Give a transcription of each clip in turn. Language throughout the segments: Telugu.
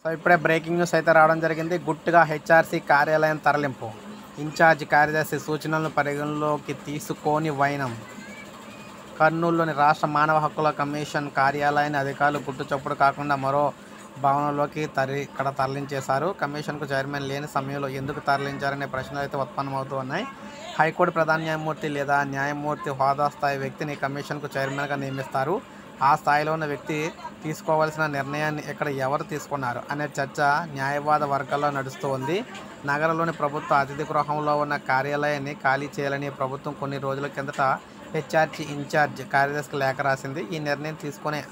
సో ఇప్పుడే బ్రేకింగ్ న్యూస్ అయితే రావడం జరిగింది. గుట్టుగా హెచ్ఆర్సీ కార్యాలయం తరలింపు. ఇన్ఛార్జ్ కార్యదర్శి సూచనలను పరిగణలోకి తీసుకోని వైనం. కర్నూలులోని రాష్ట్ర మానవ హక్కుల కమిషన్ కార్యాలయాన్ని అధికారులు గుట్టుచప్పుడు కాకుండా మరో భవనంలోకి తరలించేశారు. కమిషన్కు చైర్మన్ లేని సమయంలో ఎందుకు తరలించారనే ప్రశ్నలు అయితే ఉత్పన్నమవుతూ ఉన్నాయి. హైకోర్టు ప్రధాన న్యాయమూర్తి లేదా న్యాయమూర్తి హోదా స్థాయి వ్యక్తిని కమిషన్కు చైర్మన్గా నియమిస్తారు. ఆ స్థాయిలో ఉన్న వ్యక్తి తీసుకోవాల్సిన నిర్ణయాన్ని ఇక్కడ ఎవరు తీసుకున్నారు అనే చర్చ న్యాయవాద వర్గాల్లో నడుస్తూ ఉంది. నగరంలోని ప్రభుత్వ అతిథి గృహంలో ఉన్న కార్యాలయాన్ని ఖాళీ చేయాలని ప్రభుత్వం కొన్ని రోజుల కిందట హెచ్ఆర్సీ ఇన్ఛార్జ్ కార్యదర్శికి లేఖ రాసింది. ఈ నిర్ణయం తీసుకునే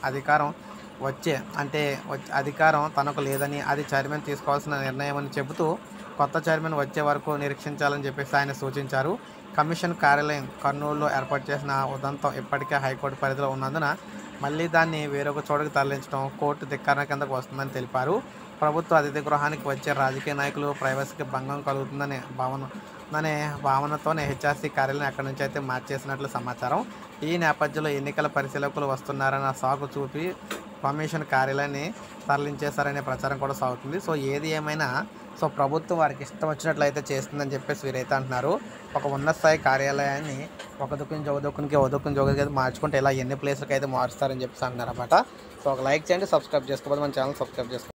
అధికారం తనకు లేదని, అది చైర్మన్ తీసుకోవాల్సిన నిర్ణయం అని చెబుతూ కొత్త చైర్మన్ వచ్చే వరకు నిరీక్షించాలని చెప్పేసి ఆయన సూచించారు. కమిషన్ కార్యాలయం కర్నూలులో ఏర్పాటు చేసిన ఉదంతం ఇప్పటికే హైకోర్టు పరిధిలో ఉన్నందున మళ్ళీ దాన్ని వేరొక చోటుకు తరలించడం కోర్టు ధిక్కరణ కిందకు వస్తుందని తెలిపారు. ప్రభుత్వ అతిథి గృహానికి వచ్చే రాజకీయ నాయకులు ప్రైవసీకి భంగం కలుగుతుందనే భావనతోనే హెచ్ఆర్సీ కార్యాలయం అక్కడి నుంచి అయితే మార్చేసినట్లు సమాచారం. ఈ నేపథ్యంలో ఎన్నికల పరిశీలకులు వస్తున్నారన్న సాకు చూపి కమిషన్ కార్యాలయాన్ని తరలించేశారనే ప్రచారం కూడా సాగుతుంది. సో ఏది ఏమైనా ప్రభుత్వం వారికి ఇష్టం వచ్చినట్లయితే చేస్తుందని చెప్పేసి వీరైతే అంటున్నారు. ఒక ఉన్నత స్థాయి కార్యాలయాన్ని ఒక దుక్కుని జోగుకి అయితే మార్చుకుంటే ఇలా ఎన్ని ప్లేస్లకి అయితే మారుస్తారని చెప్పేసి అంటున్నారు అన్నమాట. సో ఒక లైక్ చేయండి, సబ్స్క్రైబ్ చేసుకోకపోతే మన ఛానల్ సబ్స్క్రైబ్ చేసుకోండి.